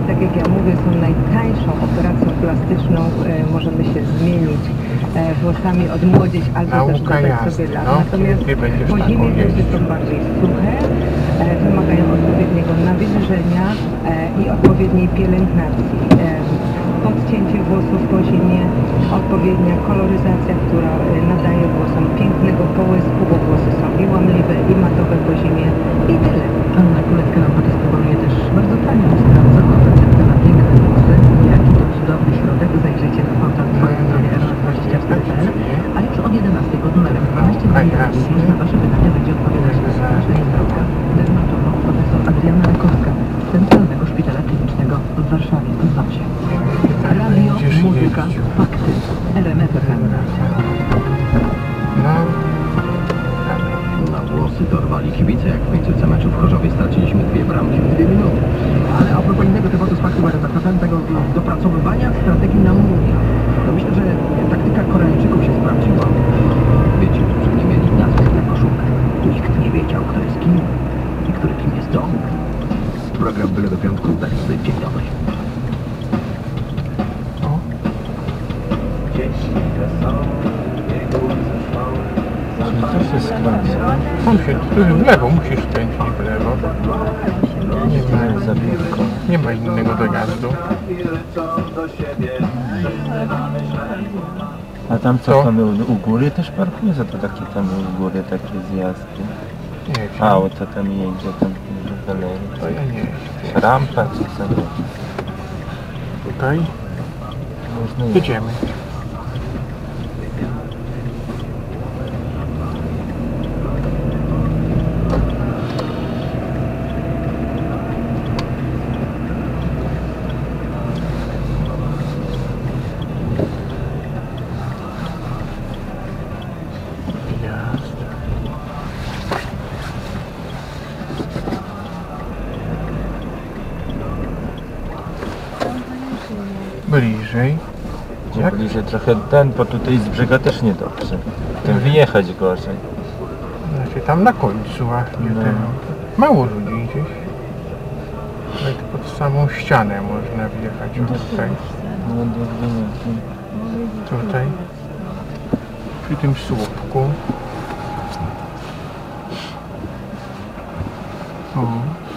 tak jak ja mówię, są najtańszą operacją plastyczną. Możemy się zmienić włosami, odmłodzić albo też dodać sobie lat. Natomiast po zimie włosy są bardziej suche, wymagają odpowiedniego nawilżenia i odpowiedniej pielęgnacji. Podcięcie włosów po zimie, odpowiednia koloryzacja, która nadaje włosom pięknego połysku, bo włosy są i łamliwe, i matowe po zimie i tyle. Anna Kulecka-Lampaty proponuje też bardzo tanią, sprawdzoną receptę na piękne włosy. Jaki to cudowny środek, zajrzyjcie na portal Twoja zdrowie RMF24.pl, a już od 11 pod numerem 12 na Wasze pytania będzie odpowiadać nasz rejestracja dermatolog profesor Adriana Rakowska z Centralnego Szpitala Klinicznego w Warszawie. Znam się. Radio, muzyka, fakty. RMF FM. Na włosy dorwali kibice, jak w końcówce meczu w Chorzowie straciliśmy 2 bramki w 2 minuty. Ale a propos innego tematu z faktu RMF, tego dopracowywania strategii na mundial. To myślę, że taktyka Koreańczyków się sprawdziła. Wiecie, że nie mieli nazwy na koszulkach. Nikt nie wiedział, kto jest kim i który kim jest dom. Program Byle do Piątku, tak sobie dzień dobry. To się skręca. W lewo musisz skręcić w lewo. Nie ma innego dojazdu. A tam co mamy u góry też parkuje? Za to takie tam u góry takie zjazdy. Nie wiem. Auto tam jedzie, tam dalej. To ja nie wiem. Rampa czy co? Tutaj Można jechać. jedziemy. Bliżej. Jak? Bliżej trochę ten, bo tutaj z brzega też niedobrze. Tym wyjechać gorzej. Znaczy tam na końcu właśnie ten. Mało ludzi gdzieś. Ale to pod samą ścianę można wjechać tutaj. Tutaj. Przy tym słupku. O.